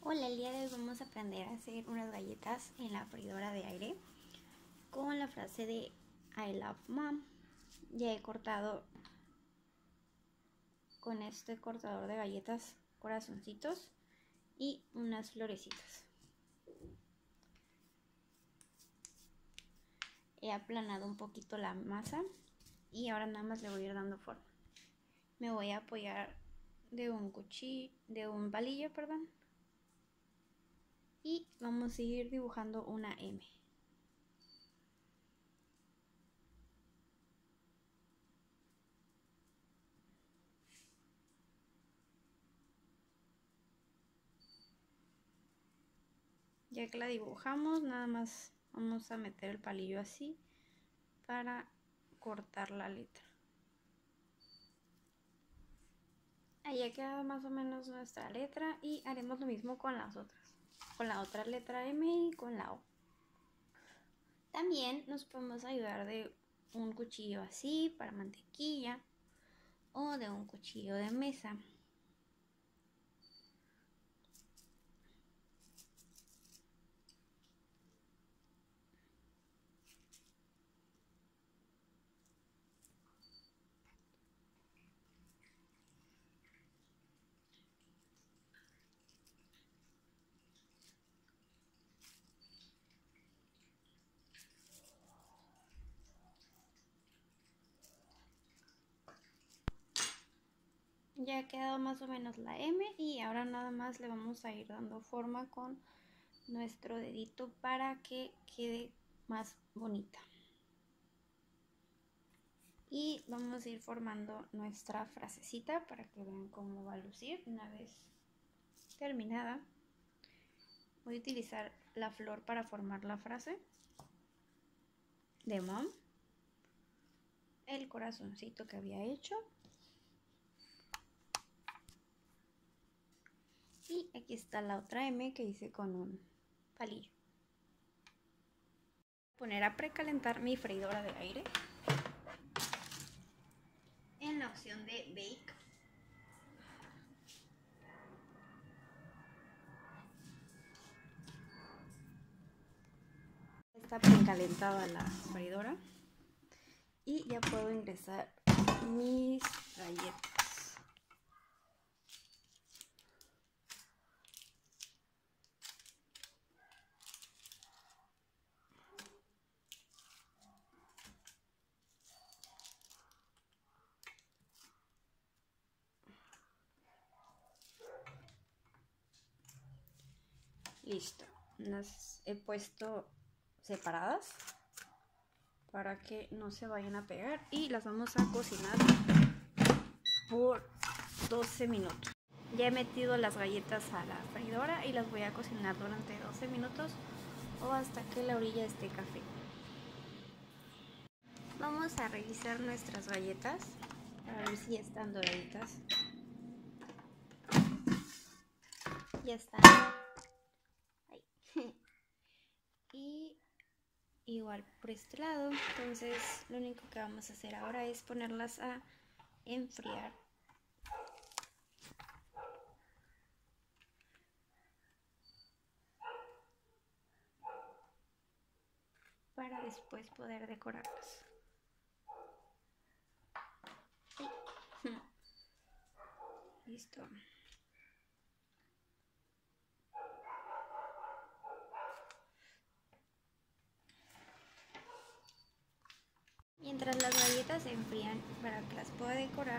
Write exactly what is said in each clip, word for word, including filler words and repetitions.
Hola, el día de hoy vamos a aprender a hacer unas galletas en la freidora de aire con la frase de I love mom. Ya he cortado con este cortador de galletas corazoncitos y unas florecitas. He aplanado un poquito la masa y ahora nada más le voy a ir dando forma. Me voy a apoyar de un cuchillo, de un palillo, perdón. Y vamos a ir dibujando una M. Ya que la dibujamos, nada más vamos a meter el palillo así para cortar la letra. Ahí ha quedado más o menos nuestra letra y haremos lo mismo con las otras, con la otra letra M y con la O. También nos podemos ayudar de un cuchillo así para mantequilla o de un cuchillo de mesa. Ya ha quedado más o menos la M y ahora nada más le vamos a ir dando forma con nuestro dedito para que quede más bonita. Y vamos a ir formando nuestra frasecita para que vean cómo va a lucir una vez terminada. Voy a utilizar la flor para formar la frase de mom, el corazoncito que había hecho y aquí está la otra M que hice con un palillo. Voy a poner a precalentar mi freidora de aire en la opción de bake. Está precalentada la freidora y ya puedo ingresar mis galletas. Listo, las he puesto separadas para que no se vayan a pegar y las vamos a cocinar por doce minutos. Ya he metido las galletas a la freidora y las voy a cocinar durante doce minutos o hasta que la orilla esté café. Vamos a revisar nuestras galletas para ver si ya están doraditas. Ya están. Ahí. Y igual por este lado, entonces lo único que vamos a hacer ahora es ponerlas a enfriar. Para después poder decorarlas. Listo. Mientras las galletas se enfrían para que las pueda decorar,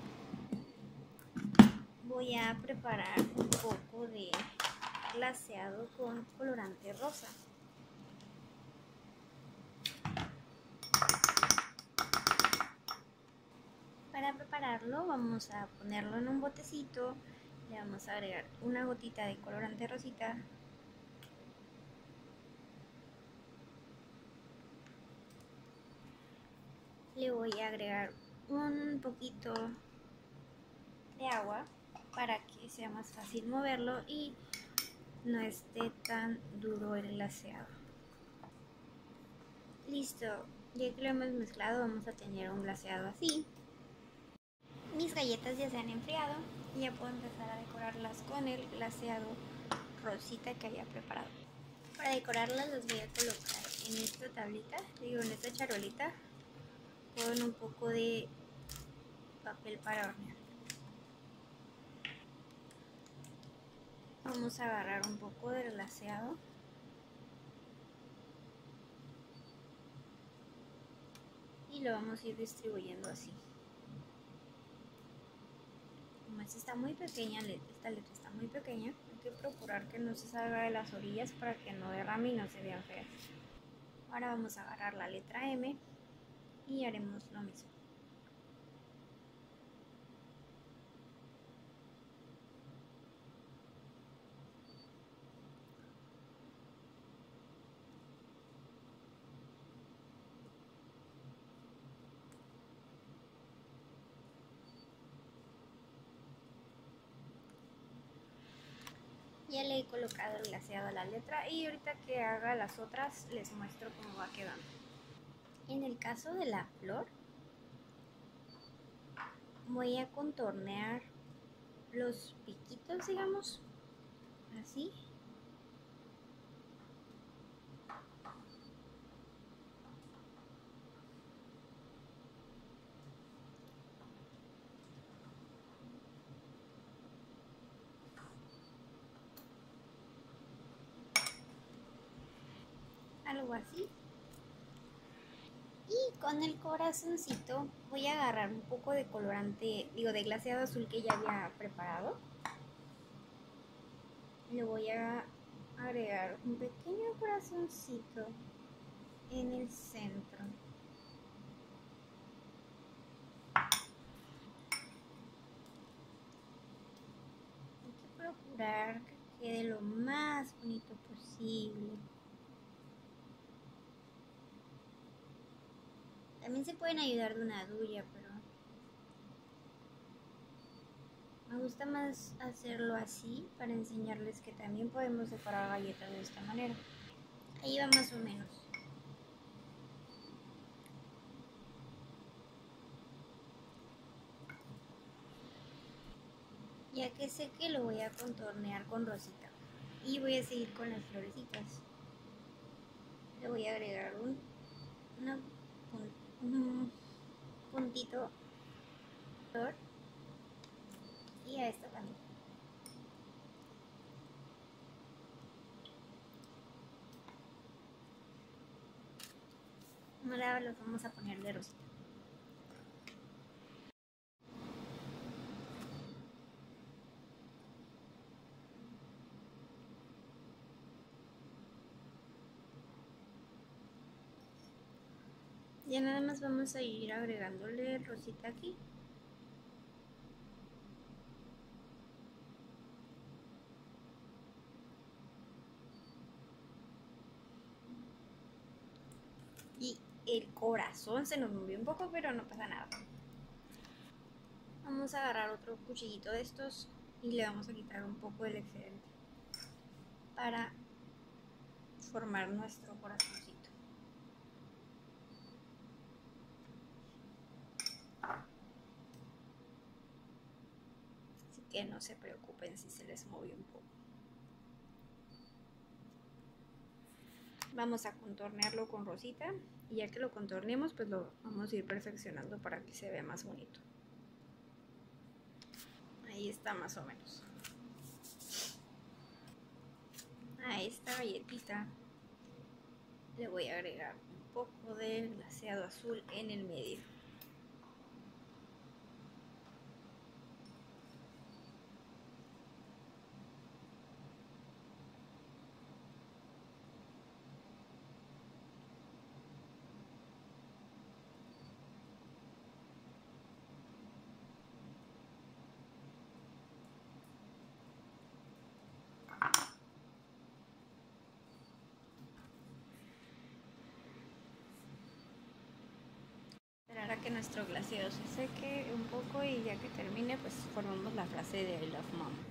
voy a preparar un poco de glaseado con colorante rosa. Para prepararlo vamos a ponerlo en un botecito, le vamos a agregar una gotita de colorante rosita. Le voy a agregar un poquito de agua para que sea más fácil moverlo y no esté tan duro el glaseado. Listo, ya que lo hemos mezclado vamos a tener un glaseado así. Mis galletas ya se han enfriado y ya puedo empezar a decorarlas con el glaseado rosita que había preparado. Para decorarlas las voy a colocar en esta tablita, digo en esta charolita, con un poco de papel para hornear. Vamos a agarrar un poco del glaseado y lo vamos a ir distribuyendo así. Como esta está muy pequeña, esta letra está muy pequeña, hay que procurar que no se salga de las orillas para que no derrame y no se vean feas. Ahora vamos a agarrar la letra M y haremos lo mismo. Ya le he colocado el glaseado a la letra y ahorita que haga las otras les muestro cómo va quedando. En el caso de la flor, voy a contornear los piquitos, digamos, así. Algo así. Y con el corazoncito voy a agarrar un poco de colorante, digo de glaseado azul que ya había preparado. Le voy a agregar un pequeño corazoncito en el centro. Hay que procurar que quede lo más bonito posible. También se pueden ayudar de una duya, pero me gusta más hacerlo así para enseñarles que también podemos decorar galletas de esta manera. Ahí va más o menos. Ya que sé que lo voy a contornear con rosita y voy a seguir con las florecitas. Le voy a agregar un, una, un, un puntito flor y a esta también. Ahora los vamos a poner de rosita. Ya nada más vamos a ir agregándole rosita aquí. Y el corazón se nos movió un poco, pero no pasa nada. Vamos a agarrar otro cuchillito de estos y le vamos a quitar un poco del excedente para formar nuestro corazoncito. Así que no se preocupen si se les movió un poco. Vamos a contornearlo con rosita y ya que lo contorneemos, pues lo vamos a ir perfeccionando para que se vea más bonito. Ahí está más o menos. A esta galletita le voy a agregar un poco de glaseado azul en el medio. Esperar a que nuestro glaseado se seque un poco y ya que termine, pues formamos la frase de I love mom.